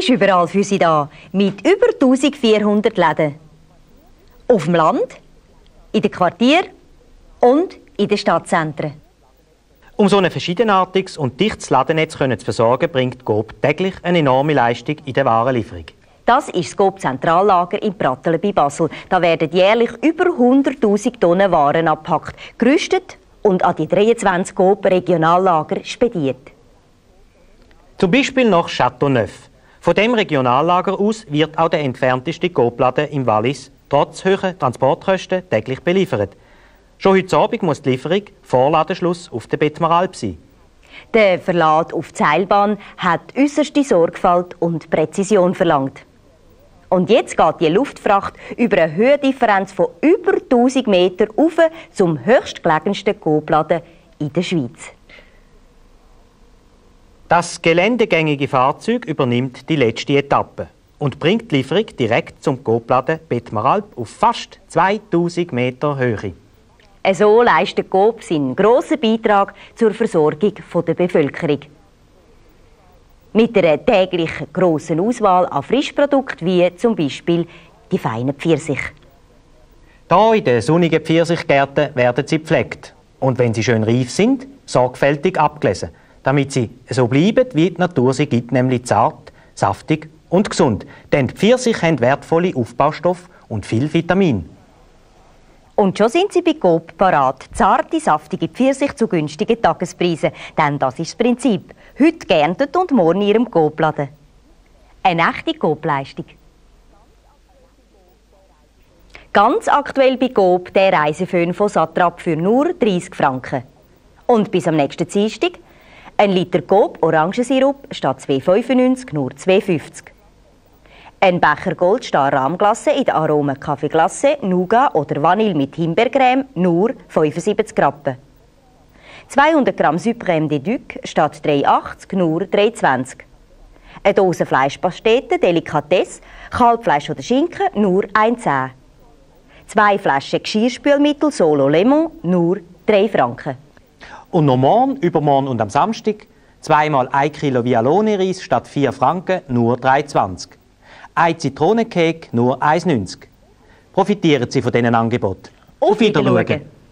ist überall für Sie da, mit über 1400 Läden. Auf dem Land, in den Quartieren und in den Stadtzentren. Um so ein verschiedenartiges und dichtes Ladennetz zu versorgen, bringt Coop täglich eine enorme Leistung in der Warenlieferung. Das ist das Coop Zentrallager in Pratteln bei Basel. Da werden jährlich über 100'000 Tonnen Waren abgepackt, gerüstet und an die 23 Coop Regionallager spediert. Zum Beispiel nach Châteauneuf. Von dem Regionallager aus wird auch der entfernteste Coop-Laden im Wallis trotz hoher Transportkosten täglich beliefert. Schon heute Abend muss die Lieferung vor Ladenschluss auf der Betmaralp sein. Der Verlad auf die Seilbahn hat äußerste Sorgfalt und Präzision verlangt. Und jetzt geht die Luftfracht über eine Höhendifferenz von über 1000 Meter rauf zum höchstgelegensten Coop-Laden in der Schweiz. Das geländegängige Fahrzeug übernimmt die letzte Etappe und bringt die Lieferung direkt zum Coop-Laden Betmaralp auf fast 2000 Meter Höhe. So leistet Coop seinen grossen Beitrag zur Versorgung der Bevölkerung. Mit einer täglich grossen Auswahl an Frischprodukten, wie zum Beispiel die feinen Pfirsiche. Hier in den sonnigen Pfirsichgärten werden sie gepflegt. Und wenn sie schön reif sind, sorgfältig abgelesen, damit sie so bleiben, wie die Natur sie gibt, nämlich zart, saftig und gesund. Denn die Pfirsiche haben wertvolle Aufbaustoffe und viel Vitamin. Und schon sind sie bei Coop parat. Zarte, saftige Pfirsiche zu günstigen Tagespreisen. Denn das ist das Prinzip. Heute geerntet und morgen in Ihrem Coop-Laden. Eine echte Coop-Leistung. Ganz aktuell bei Coop der Reiseföhn von Satrap für nur 30 Franken. Und bis am nächsten Dienstag ein Liter Coop Orangensirup statt 2,95 nur 2,50. Ein Becher Goldstar Rahmglasse in der Aromen Kaffeeglasse, Nougat oder Vanille mit Himbeercreme nur 75 Rappen. 200 Gramm Suprême de Duc statt 3,80 nur 3,20. Eine Dose Fleischpastete Delikatesse, Kalbfleisch oder Schinken nur 1,10. 2 Flaschen Geschirrspülmittel Solo Lemon nur 3 Franken. Und noch morgen, übermorgen und am Samstag zweimal 1 Kilo Vialone-Reis statt 4 Franken nur 3,20. Ein Zitronencake nur 1,90. Profitieren Sie von diesen Angeboten. Auf Wiedersehen.